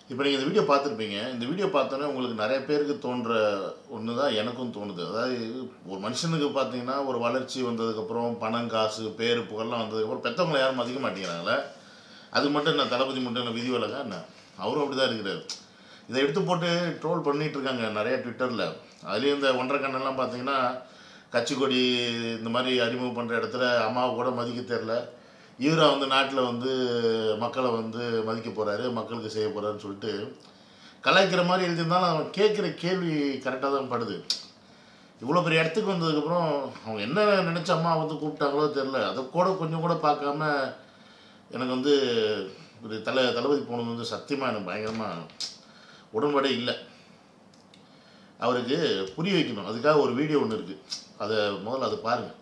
இப்போ நீங்கள் இந்த வீடியோ பார்த்துருப்பீங்க. இந்த வீடியோ பார்த்தோன்னே உங்களுக்கு நிறைய பேருக்கு தோன்ற ஒன்று தான் எனக்கும் தோணுது. அதாவது ஒரு மனுஷனுக்கு பார்த்தீங்கன்னா, ஒரு வளர்ச்சி வந்ததுக்கப்புறம் பணம், காசு, பேர், புகழ்லாம் வந்ததுக்கப்புறம் பெற்றவங்களை யாரும் மதிக்க மாட்டேங்கிறாங்களே. அது மட்டும் என்ன தளபதி மட்டும் என்ன விதிவிலக்கா என்ன? அவரும் அப்படி தான் இருக்கிறார். இதை எடுத்து போட்டு ட்ரோல் பண்ணிகிட்டு இருக்காங்க நிறைய ட்விட்டரில். அதுலேயும் இந்த ஒன்றரை கண்ணெல்லாம் பார்த்தீங்கன்னா, கட்சி கொடி இந்த மாதிரி அறிமுகம் பண்ணுற இடத்துல அம்மாவை கூட மதிக்க தெரில. இவரை வந்து நாட்டில் வந்து மக்களை வந்து மதிக்க போகிறாரு, மக்களுக்கு செய்ய போகிறாருன்னு சொல்லிட்டு கலாய்க்கிற மாதிரி எழுதியிருந்தாலும் அவன் கேட்குற கேள்வி கரெக்டாக தான் படுது. இவ்வளோ பெரிய இடத்துக்கு வந்ததுக்கப்புறம் அவங்க என்ன நினச்ச அம்மா வந்து கூப்பிட்டாங்களோ தெரில. அதை கூட கொஞ்சம் கூட பார்க்காம எனக்கு வந்து ஒரு தளபதி போனது வந்து சத்தியமாக எனக்கு பயங்கரமாக உடன்பாடே இல்லை. அவருக்கு புரிய வைக்கணும். அதுக்காக ஒரு வீடியோ ஒன்று இருக்குது, அதை முதல்ல அதை பாருங்கள்.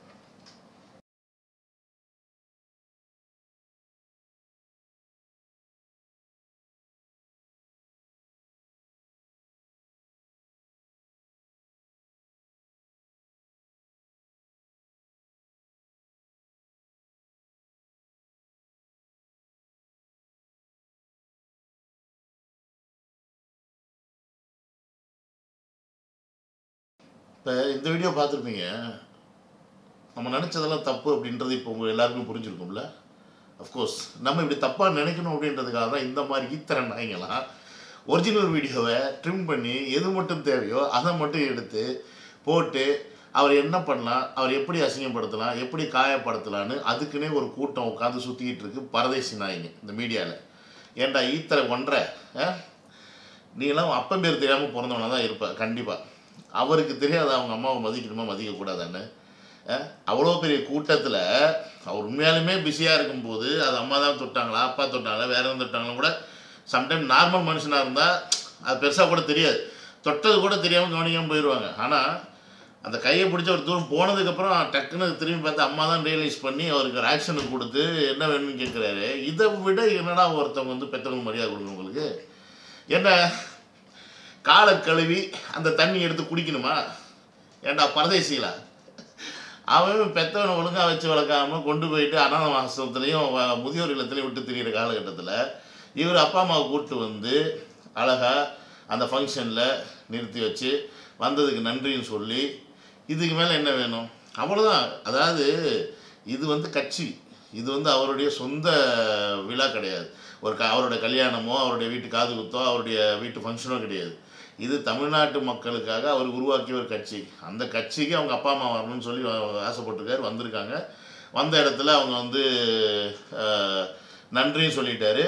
இப்போ இந்த வீடியோ பார்த்துருப்பீங்க. நம்ம நினச்சதெல்லாம் தப்பு அப்படின்றது இப்போ உங்கள் எல்லாருக்கும் புரிஞ்சுருக்கும்ல. அஃப்கோர்ஸ் நம்ம இப்படி தப்பாக நினைக்கணும் அப்படின்றதுக்காக தான் இந்த மாதிரி ஈத்தர நாய்ங்களாம் ஒரிஜினல் வீடியோவை ட்ரிம் பண்ணி எது மட்டும் தேவையோ அதை மட்டும் எடுத்து போட்டு அவர் என்ன பண்ணலாம், அவர் எப்படி அசிங்கப்படுத்தலாம், எப்படி காயப்படுத்தலான்னு அதுக்குன்னே ஒரு கூட்டம் உட்காந்து சுற்றிக்கிட்டு இருக்கு பரதேசி நாய்ங்க இந்த மீடியாவில். ஏன்டா ஈத்தர ஒன்றை நீலாம் அப்பன் பேர் தெரியாமல் பிறந்தவனா தான் இருப்ப கண்டிப்பாக. அவருக்கு தெரியாது அவங்க அம்மாவை மதிக்கணுமா மதிக்கக்கூடாதான்னு. அவ்வளோ பெரிய கூட்டத்தில் அவர் உண்மையாலுமே பிஸியாக இருக்கும்போது அது அம்மா தான் தொட்டாங்களா, அப்பா தொட்டாங்களா, வேற எதுவும் தொட்டாங்களும் கூட சம்டைம் நார்மல் மனுஷனாக இருந்தால் அது பெருசாக கூட தெரியாது, தொட்டது கூட தெரியாமல் கவனிக்காமல் போயிடுவாங்க. ஆனால் அந்த கையை பிடிச்ச ஒரு தூரம் போனதுக்கப்புறம் டக்குன்னு திரும்பி பார்த்து அம்மா தான் ரியலைஸ் பண்ணி அவருக்கு ஒரு ஆக்ஷனுக்கு கொடுத்து என்ன வேணும்னு கேட்குறாரு. இதை விட என்னடா ஒருத்தவங்க வந்து பெற்றவங்க மரியாதை கொடுக்கணும் உங்களுக்கு? என்ன காலை கழுவி அந்த தண்ணி எடுத்து குடிக்கணுமா? ஏன்டா பரதேசிகளா? அவன் பெற்றவனை ஒழுங்காக வச்சு வளர்க்காமல் கொண்டு போயிட்டு அனாத ஆசிரமத்துலேயும் முதியோர் இல்லத்துலேயும் விட்டு திரிகிற காலகட்டத்தில் இவர் அப்பா அம்மாவை கூப்பிட்டு வந்து அழகாக அந்த ஃபங்க்ஷனில் நிறுத்தி வச்சு வந்ததுக்கு நன்றின்னு சொல்லி இதுக்கு மேலே என்ன வேணும்? அவ்வளோதான். அதாவது இது வந்து கட்சி, இது வந்து அவருடைய சொந்த விழா கிடையாது. அவருடைய கல்யாணமோ அவருடைய வீட்டு காது குத்தோ அவருடைய வீட்டு ஃபங்க்ஷனோ கிடையாது. இது தமிழ்நாட்டு மக்களுக்காக அவர் உருவாக்கிய ஒரு கட்சி. அந்த கட்சிக்கு அவங்க அப்பா அம்மா வரணும்னு சொல்லி ஆசைப்பட்டிருக்காரு, வந்திருக்காங்க. வந்த இடத்துல அவங்க வந்து நன்றியும் சொல்லிட்டாரு.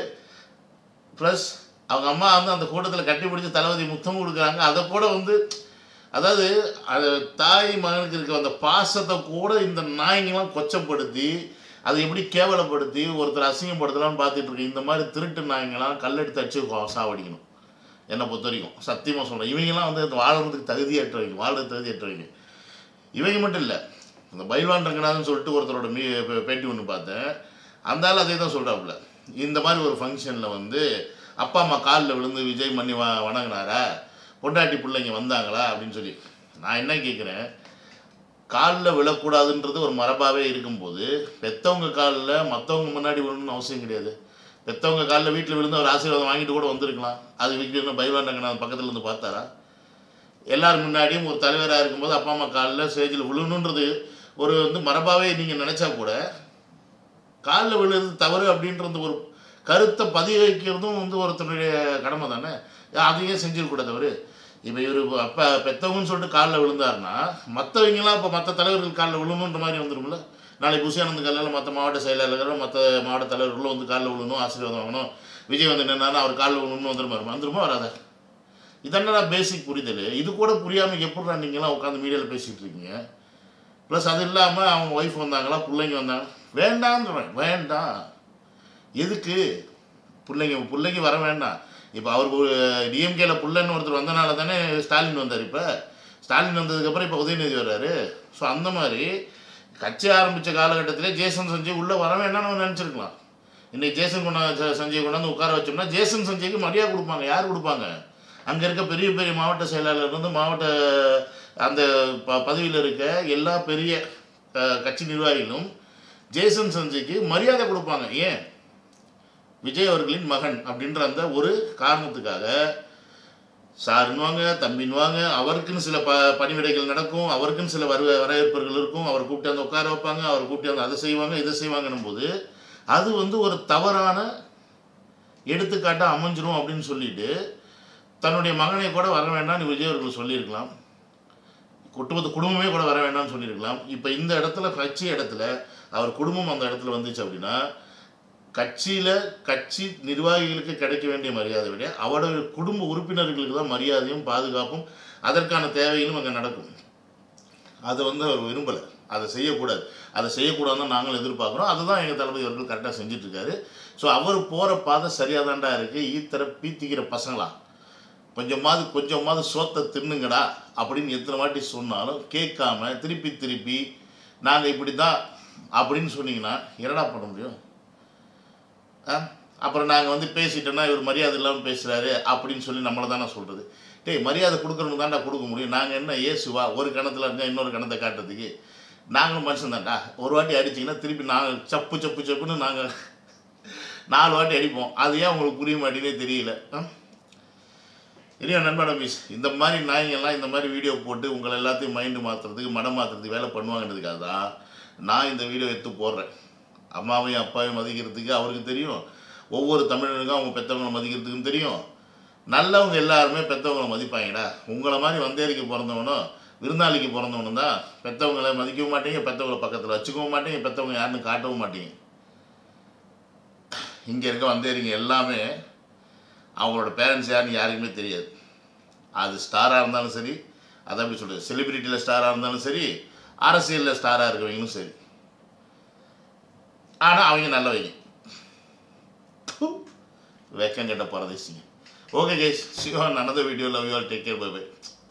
ப்ளஸ் அவங்க அம்மா வந்து அந்த கூட்டத்தில் கட்டி பிடிச்சி தளபதி முத்தம் கொடுக்குறாங்க. அதை கூட வந்து அதாவது அது தாய் மகனுக்கு இருக்க அந்த பாசத்தை கூட இந்த நாய்ங்கெல்லாம் கொச்சப்படுத்தி அதை எப்படி கேவலப்படுத்தி ஒருத்தர் அசிங்கப்படுத்தலாம்னு பார்த்துட்டு இருக்கு. இந்த மாதிரி திருட்டு நாய்ங்கெல்லாம் கல்லெடுத்து அடிச்சு சாவடிக்கணும் என்னை பொறுத்த வரைக்கும். சத்தியமாக சொல்கிறேன். இவங்கெல்லாம் வந்து வாழ்கிறதுக்கு தகுதியற்றவங்க. இவங்க மட்டும் இல்லை, இந்த பைல்வான் ரங்கநாதன் சொல்லிட்டு ஒருத்தரோட பேட்டி ஒன்று பார்த்தேன். அந்த ஆள் அதே தான் சொல்கிறாப்புல. இந்த மாதிரி ஒரு ஃபங்க்ஷனில் வந்து அப்பா அம்மா காலில் விழுந்து விஜய் மன்னி வணங்கினாரா, பொண்டாட்டி பிள்ளைங்க வந்தாங்களா அப்படின்னு சொல்லி. நான் என்ன கேட்குறேன், காலில் விழக்கூடாதுன்றது ஒரு மரபாகவே இருக்கும்போது பெற்றவங்க காலில் மற்றவங்க முன்னாடி விழணும்னு அவசியம் கிடையாது. பெற்றவங்க காலில் வீட்டில் விழுந்து அவர் ஆசீர்வாதம் வாங்கிட்டு கூட வந்திருக்கலாம். அது வீட்டில் பைல்வான் ரங்கநாதன் பக்கத்தில் இருந்து பார்த்தாரா? எல்லாரும் முன்னாடியும் ஒரு தலைவராக இருக்கும்போது அப்பா அம்மா காலில் ஸ்டேஜில் விழணுன்றது ஒரு வந்து மரபாகவே நீங்கள் நினச்சா கூட காலில் விழுறது தவறு அப்படின்றது ஒரு கருத்தை பதிய வைக்கிறதும் வந்து ஒருத்தருடைய கடமை தானே. அதையே செஞ்சிடக்கூடாது அவர். இப்போ இவர் அப்போ பெற்றவங்கன்னு சொல்லிட்டு காலில் விழுந்தாருன்னா மற்றவங்களாம் இப்போ மற்ற தலைவர்கள் காலில் விழணுன்ற மாதிரி வந்துடும்ல. நாளைக்கு புஷியானந்த் காலில் மற்ற மாவட்ட செயலாளர்கள் மற்ற மாவட்ட தலைவர்களும் வந்து காலில் விழணும், ஆசீர்வாதம் வாங்கணும். விஜய் வந்து என்னன்னா அவர் காலில் விழணும்னு வந்துருமா வராதா? இதென்னடா பேசிக் புரிதல்? இது கூட புரியாமல் எப்படிடா நீங்களாம் உட்காந்து மீடியாவில் பேசிகிட்டு இருக்கீங்க? ப்ளஸ் அது இல்லாமல் அவங்க ஒய்ஃப் வந்தாங்களா, பிள்ளைங்க வந்தாங்க, வேண்டான்னு சொல்கிறேன். வேண்டாம். எதுக்கு பிள்ளைங்க வர வேண்டாம். இப்போ அவருக்கு டிஎம்கேல பிள்ளைன்னு ஒருத்தர் வந்தனால தானே ஸ்டாலின் வந்தார். இப்போ ஸ்டாலின் வந்ததுக்கப்புறம் இப்போ உதயநிதி வர்றாரு. ஸோ அந்த மாதிரி கட்சி ஆரம்பித்த காலகட்டத்திலே ஜேசன் சஞ்சய் உள்ளே வர வேண்டாம்னு நம்ம நினச்சிருக்கலாம். இன்றைக்கி சஞ்சய் கொண்டாந்து உட்கார வச்சோம்னா ஜேசன் சஞ்சய்க்கு மரியாதை கொடுப்பாங்க. யார் கொடுப்பாங்க? அங்கே இருக்க பெரிய பெரிய மாவட்ட செயலாளர் வந்து மாவட்ட அந்த பதவியில் இருக்க எல்லா பெரிய கட்சி நிர்வாகிகளும் ஜேசன் சஞ்சய்க்கு மரியாதை கொடுப்பாங்க. ஏன் விஜய் அவர்களின் மகன் அப்படின்ற அந்த ஒரு காரணத்துக்காக சாருன்னுவாங்க, தம்பின்னுவாங்க, அவருக்குன்னு சில பணிவிடைகள் நடக்கும், அவருக்குன்னு சில வரவேற்பர்கள் இருக்கும், அவர் கூப்பிட்டு வந்து உட்கார வைப்பாங்க, அவர் கூப்பிட்டு வந்து அதை செய்வாங்க இதை செய்வாங்கன்னும் போது அது வந்து ஒரு தவறான எடுத்துக்காட்டாக அமைஞ்சிரும் அப்படின்னு சொல்லிட்டு தன்னுடைய மகனை கூட வர வேண்டாம்னு விஜய் அவர்கள் சொல்லியிருக்கலாம், குடும்பமே கூட வர வேண்டாம்னு சொல்லியிருக்கலாம். இப்போ இந்த இடத்துல கட்சி இடத்துல அவர் குடும்பம் அந்த இடத்துல வந்துச்சு அப்படின்னா கட்சி நிர்வாகிகளுக்கு கிடைக்க வேண்டிய மரியாதை விட அவருடைய குடும்ப உறுப்பினர்களுக்கு தான் மரியாதையும் பாதுகாப்பும் அதற்கான தேவைகளும் அங்கே நடக்கும். அதை வந்து அவர் விரும்பலை, அதை செய்யக்கூடாது, அதை செய்யக்கூடாதுன்னு நாங்கள் எதிர்பார்க்குறோம். அதுதான் எங்கள் தளபதி அவர்கள் கரெக்டாக செஞ்சிட்ருக்காரு. ஸோ அவர் போகிற பாதை சரியாக தாண்டா இருக்குது. ஈத்தர பீத்திக்கிற பசங்களா கொஞ்சமாவது சோத்தை தின்னுங்கடா அப்படின்னு எத்தனை வாட்டி சொன்னாலும் கேட்காம திருப்பி நாங்கள் இப்படி தான் அப்படின்னு சொன்னீங்கன்னா என்னடா பண்ண முடியும்? அப்புறம் நாங்கள் வந்து பேசிட்டோன்னா இவர் மரியாதை இல்லாமல் பேசுகிறாரு அப்படின்னு சொல்லி நம்மளை தானே சொல்கிறது. மரியாதை கொடுக்குறவங்க தாண்டா கொடுக்க முடியும். நாங்கள் என்ன ஏசுவா ஒரு கணத்தில் இருந்தால் இன்னொரு கணத்தை காட்டுறதுக்கு? நாங்களும் மனுஷன் தான்டா. ஒரு வாட்டி அடிச்சிங்கன்னா திருப்பி நாங்கள் சப்புன்னு நாங்கள் 4 வாட்டி அடிப்போம். அது ஏன் உங்களுக்கு புரிய மாட்டேங்குதே தெரியல. இல்லையா நண்பா நம்பீஸ், இந்த மாதிரி நாய்ங்கள்லாம் இந்த மாதிரி வீடியோ போட்டு உங்களை எல்லாத்தையும் மைண்டு மாற்றுறதுக்கு மனம் மாற்றுறதுக்கு வேலை பண்ணுவாங்கன்றதுக்காக தான் நான் இந்த வீடியோ எடுத்து போடுறேன். அம்மாவையும் அப்பாவையும் மதிக்கிறதுக்கு அவருக்கு தெரியும், ஒவ்வொரு தமிழனுக்கும் அவங்க பெற்றவங்களை மதிக்கிறதுக்கும் தெரியும். நல்லவங்க எல்லாருமே பெற்றவங்களை மதிப்பாங்கடா. உங்களை மாதிரி வந்தேரிக்கு பிறந்தவனும் விருந்தாளிக்கு பிறந்தவனும் தான் பெற்றவங்களை மதிக்கவும் மாட்டீங்க, பெற்றவங்களை பக்கத்தில் வச்சுக்கவும் மாட்டீங்க, பெற்றவங்க யாருன்னு காட்டவும் மாட்டீங்க. இங்கே இருக்க வந்தேரிங்க எல்லாமே அவங்களோட பேரண்ட்ஸ் யாருன்னு யாருக்குமே தெரியாது. அது ஸ்டாராக இருந்தாலும் சரி, அதை அப்படி சொல்கிறது செலிபிரிட்டியில் ஸ்டாராக இருந்தாலும் சரி, அரசியலில் ஸ்டாராக இருக்கவங்களும் சரி, ஆனால் அவங்க நல்லவங்க. வெக்கம் கெட்ட பரதேசிங்க. Okay guys, see you on another video. Love you all. Take care. Bye bye.